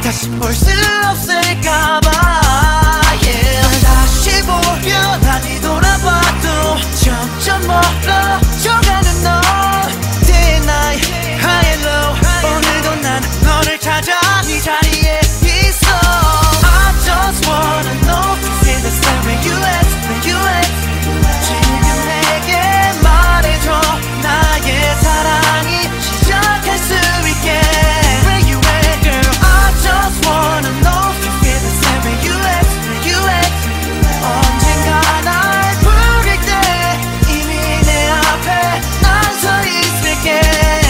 다시 볼 수 없을까봐 yeah. 널 다시 보려 뒤돌아봐도 점점 멀어져가는 너 Day and night, high and low 오늘도 난 너를 찾아 네 자리에 있어 I just wanna know if you feel the same when you act, when you act 지금 내게 말해줘 나의 사랑이 시작할 수 있게 Where you at girl I just wanna know if you feel the same when you act, when you act 언젠가 날 부를 때 이미 내 앞에 난 서 있을게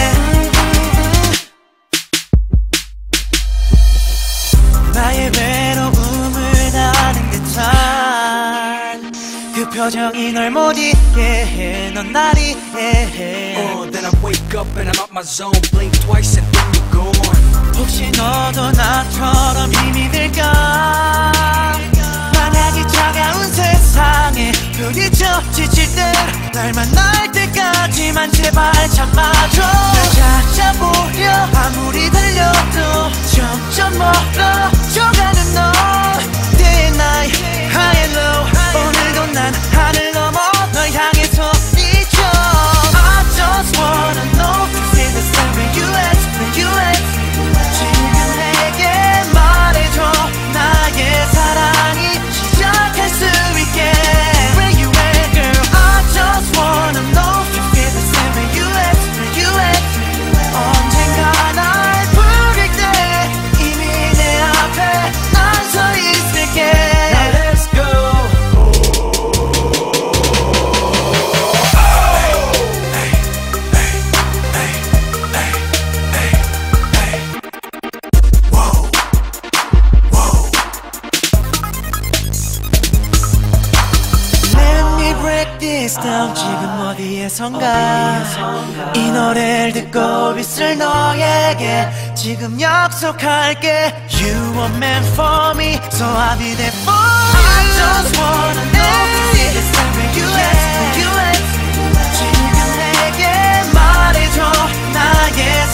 나의 외로움을 나는 듯한 그 표정이 널 못 잊게 해 넌 날 이해해 Then I wake up and I'm out my zone Blink twice and then you're gone 혹시 너도 나처럼 힘이 들까 만약에 차가운 세상에 부딪혀 지칠 때 날 만날 때까지만 제발 참아줘 날 찾아보려 아무리 달려도 점점 멀어져가는 너 Day and night, high and low 오늘도 난 하늘 넘어 널 향해 소리쳐 I just wanna know if you feel the same when you act, when you act 지금 내게 말해줘 나의 사랑이 시작할 수 있게 Where you at girl I just wanna know if you feel the same when you act, when you act 언젠가 날 부를 때 이미 내 앞에 난 서 있을게 Now let's go This down 지금 어디에선가 이 노래를 듣고 있을 너에게 지금 약속할게 You were meant for me So I'll be there for you I just wanna know if you feel the same when you act, when you act 지금 내게 말해줘 나의